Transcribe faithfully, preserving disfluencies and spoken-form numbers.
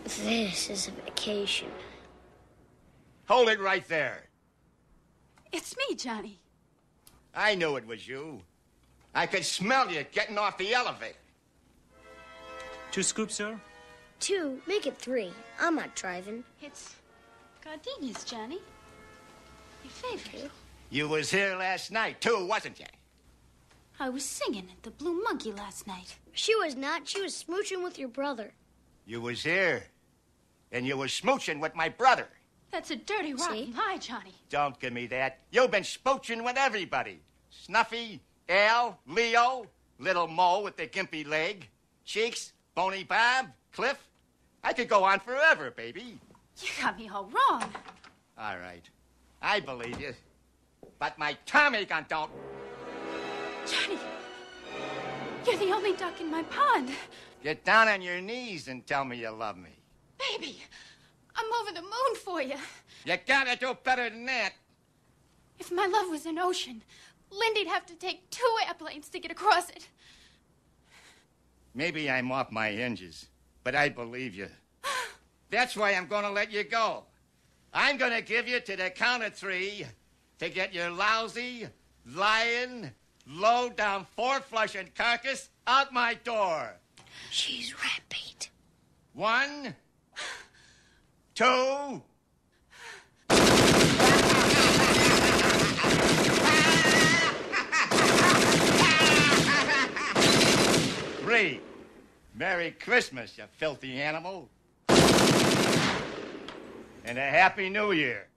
This is a vacation. Hold it right there. It's me, Johnny. I knew it was you. I could smell you getting off the elevator. Two scoops, sir? Two. Make it three. I'm not driving. It's gardenias, Johnny. Your favorite. You was here last night, too, wasn't you? I was singing at the Blue Monkey last night. She was not. She was smooching with your brother. You was here. And you was smooching with my brother. That's a dirty, rotten See? lie, Johnny. Don't give me that. You've been smooching with everybody. Snuffy, Al, Leo, Little Mo with the gimpy leg, Cheeks, Bony Bob, Cliff. I could go on forever, baby. You got me all wrong. All right. I believe you. But my Tommy gun don't. Johnny, you're the only duck in my pond. Get down on your knees and tell me you love me. Baby, I'm over the moon for you. You gotta do better than that. If my love was an ocean, Lindy'd have to take two airplanes to get across it. Maybe I'm off my hinges, but I believe you. That's why I'm gonna let you go. I'm gonna give you to the count of three to get your lousy, lying, low-down, four-flushing carcass out my door. She's rat bait. One, two... Three. Merry Christmas, you filthy animal. And a Happy New Year.